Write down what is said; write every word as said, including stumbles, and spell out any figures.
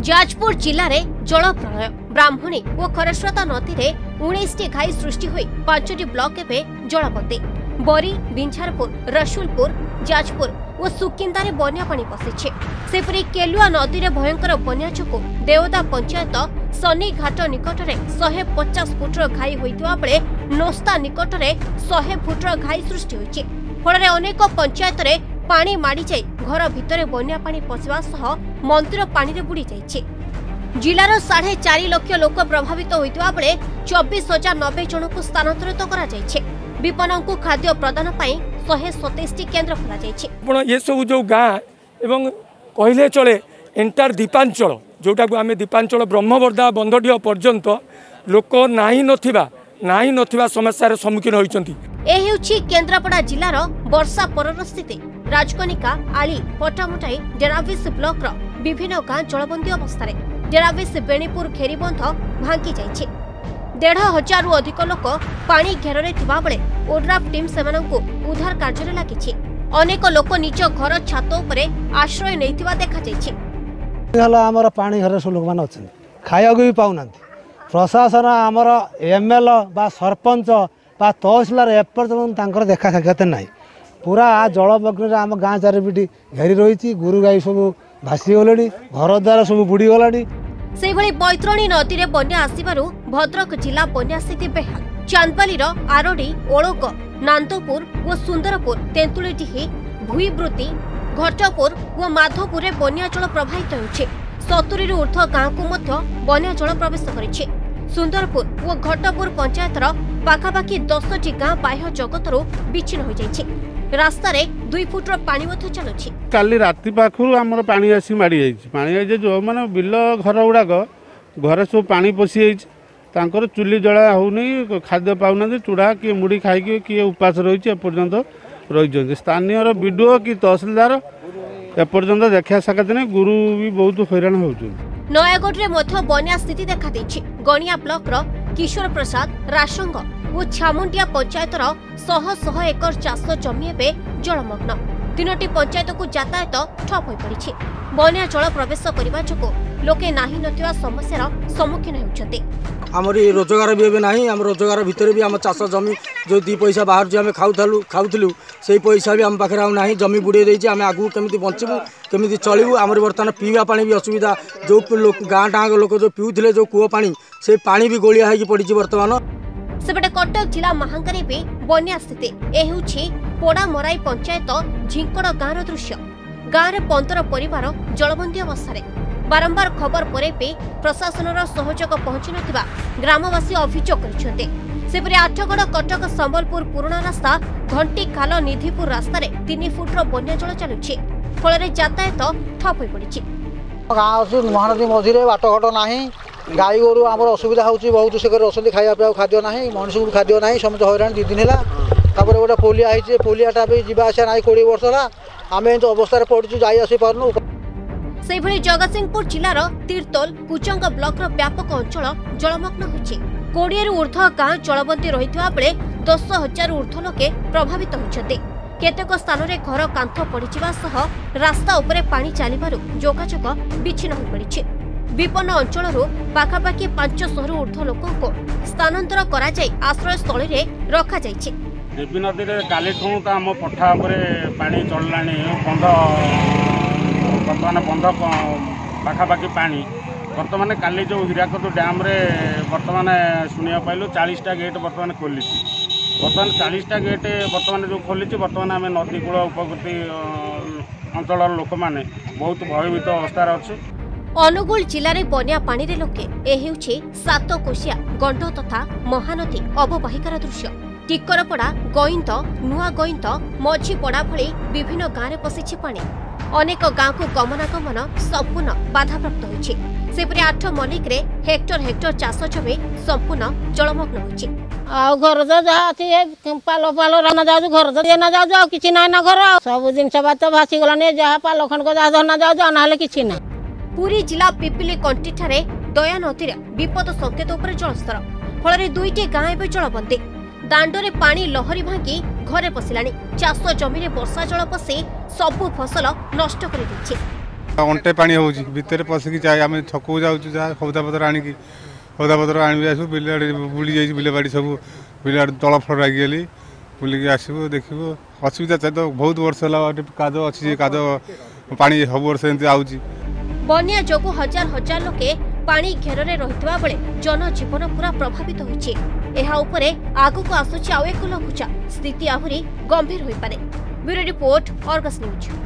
जाजपुर जिले में जल प्रलय ब्राह्मणी और खरस्रोता नदी में उन्नीस टी घाई सृष्टि हुई पांचटी ब्लॉक एवं जलबंदी। बरी, बिंझारपुर, रसुलपुर, जाजपुर और सुकिंदारे बन्या पानी पशिछे। सेपरी केलुआ नदी में भयंकर बन्या जोगु देवदा पंचायत सनी घाट निकट में सौ पचास फुटर घाई होइतिबा बेले नोस्ता निकट में सौ फुटर घाई सृष्टि होइछि। फल अनेक पंचायत में पानी माड़ी जाई घर भितर बन्या पानी पशिबा सह मंदिर पानी रे बुड़ी जाइछि। जिलार साढ़े चार लक्ष लोक प्रभावित होइतिबा बेले चौबीस हजार नब्बे जन को स्थानांतरित करा जाइछि। विपन्न को खाद्य प्रदान पाई सौ सतैश टी केन्द्र खोला जाइछि। ये सब जो गाँ एवं कहले चले एंटार दीपांचल जोटा को आम दीपांचल ब्रह्मवर्धा बंधडीह पर्यंत लोक नाही नथिबा नाही नथिबा समस्यार सम्मुखीन होइछन्ति। ए हेउछि केन्द्रापड़ा जिलार वर्षा परर स्थिति। राजकनिका, आली, पटामुटाई, डेराविस ब्लॉक रो विभिन्न गाँ जलबंदी अवस्था। डेराविस बेणीपुर घेरीबंध भांगी जाइछि। डेढ़ हजार अधिक लोक पानी घेर थिबा बेले ओड्राफ टीम सेमानंकु उद्धार कार्य लागिछि। अनेक लोक निज घर छात उपरे आश्रय नैथिबा देखा जाइछि। हला हमर पानी घर सब लोक मान अछन खाया भी पाउनांती। प्रशासन आमर एमएल बा सरपंच बा तहसीलदार एपर्यंत तांकर देखा साक्षात नाही। पूरा जलमग्न आम गाँ चारिपिटी घेरी रही। गुरु गाई सब भासी गले, घर द्वार सब बुड़ी गला। से बैतरणी नदी में बन्या आसबार भद्रक जिला बन्या स्थिति बेहाल। चांदबाली आरडी, ओलोक, नांदपुर और सुंदरपुर, तेंतुलीडीही, भुईब्रुति, घटपुर और माधोपुर में बन्या जल प्रवाहित होइछे। सत्तरी ऊर्ध्व गाँ को मध्य बन्या जल प्रवेश करिछे। सुंदरपुर और घटपुर पंचायतर पाखापाखि दस टी गाँ बाह्य जगतरू विच्छिन्न हो जाइछे। रास्ता रे दुई फुटर पानी मध्य चलुछि। काली राति पाखरु हमर पानी आसी माड़ी जाइछि। पानी जाइछि जो माने बिल घर गुड़ाक घरे सब पानी पशि जाइछि। तांकर चुली जला होउनी, खाद्य पाउना, चूड़ा किए मुड़ी खाइकी किए उपास रही एपर्यंत रही। स्थानीय विडीओ कि तहसीलदार एपर्यंत देखा साक्षात नहीं। गुरु भी बहुत हैरान होउछन। नयागढ़ रे मध्य बन्या स्थिति देखा देछि। गणिया ब्लॉक रो किशोर प्रसाद, रासंग और छामुंडिया पंचायतर शह शह एकर चाष जमी एवं जलमग्न। तीनोटी पंचायत को यातायात ठप हो पड़ी। बन्या जल प्रवेश करने जो लोके नाही नथिबा समस्यार सम्मुखीन होउछन्ते। आमर रोजगार भी एबे नाही। आम रोजगार भितर भी आम चाष जमी जो दी पैसा बाहर जो आम खाऊलु खाऊलु से पैसा भी आम पाखे नाही। जमी बुड़े देछि। आम आगु केमिति बंचबू केमिति चलिबू। आमर बर्तमान पीवा पानी भी असुविधा। जो गाँ टाँग लोक जो पीउथिले जो कूଅ पानी से पानी भी गोलिया होइकी पड़िछि। बर्तमान सेपटे कटक जिला महांगारे भी बन्या स्थिति। ए हेउछि पोड़ामराई पंचायत झिंकड़ गाँर दृश्य। गाँव में पंद्रह परिवार जलबंदी अवस्था। बारंबार खबर पर भी प्रशासन सहयोग पहुंची नथिबा ग्रामवासी अभियोग करिसेंते। सेपरि आठगड़ कटक संबलपुर पुराना रास्ता घंटी खाल निधिपुर रास्ता तीन फुटर बन्या जल चलुछि। फल यातायात ठप हो पड़ी। गाँव महानदी मझे बाटघाट ना गाई गोरु आम असुविधा होची बहुत। से असुविधा खाया खाद्य ना मनुष्य को खाद्य ना समस्त हैरान दी दिन है। गोटे पोलिया है पोलियाटा भी जावा आसा ना कोड़े वर्ष है। आम एम अवस्था पड़ू जा आसी पार्नु। से जगतसिंहपुर जिलार तीर्तोल कुचंग ब्लॉक व्यापक अंचल जलमग्न होइछि। कोड़े ऊर्ध्व गाँ जलबंदी रहिथिबा बेले दस हजार ऊर्ध्व लोके प्रभावित होइछन्ते। केतेक स्थान में घर कांथ पड़िजिबा सह रास्ता उपरे पानी चलिबारु जोगाजोग विच्छिन्न हो पड़िछि। विपन्न अंचल पाखापाखि पांच शहर ऊर्ध्व लोकों को स्थानांतर करा जाय आश्रय स्थली रे रखा जाइछि। देवी नदी रे काली ठू तो आम पठा उपरे पानी चललानी। बंध बर्तमान बंध पाखापाखि पानी बर्तमान काली जो हीराकद डैम रे बर्तमान शुणा पाइलु चालीसटा गेट बर्तमान खोली। बर्तमान चालीसटा गेट बर्तमान जो खोली बर्तमान आम नदी कूल उपकृति अंचल लोक मैंने बहुत भयभीत अवस्था अच्छे। अनुगुल जिले में बन्या पानी रे लोके ए हेउछि सातकोशिया गंड तथा महानदी अवबाहिकार दृश्य। टिकरपड़ा, गईंद, नुआ गईंद, मझीपड़ा भली विभिन्न गाँव में पशिछि पानी। अनेक गाँ को गमनागमन संपूर्ण बाधाप्राप्त होइछि। सेपरि आठ मल्लिक रे हेक्टर हेक्टर चाष जमी संपूर्ण जलमग्न होइछि। आ घर तो जहाँ अच्छी पाल पाल राना जाऊ घर तो ना जाऊ कि ना ना घर सब जिनस बात भासी गलानी। जहाँ पाल खंड को जहाँ धरना जाऊ ना कि ना। पुरी जिला पिपिली कंटी ठारे दया नदी विपद संकेत उपर जलस्तर। फल दुईटी गाँ एवं जलबंदी। दांडरे पानी लहरी भांगी घरे पशिलानी। चाष जमी वर्षा जल पशि सबु फसल नष्ट कर। अंटे पानी हो भितर पशिकी जाए आम छक जाऊँ जहाँ सौदापत्र आणिकी सौदापत्र आनी आसू बिल बुड़ी जाइए बिल बाड़ी सब बिल तल फल लगिगली बुलिकी आसबू देखू असुविधा तो बहुत वर्ष है काद अच्छी काद पा सब वर्ष एमती आउची बन्या जोगु हजार हजार लोके पानी घेରରେ रहितबा बेले जनजीवन पूरा प्रभावित होइछि। एहा उपरे आगुको आसुछि आउ एक लघुचा स्थिति आहुरी गंभीर होई पारे। Bureau report, Argus news.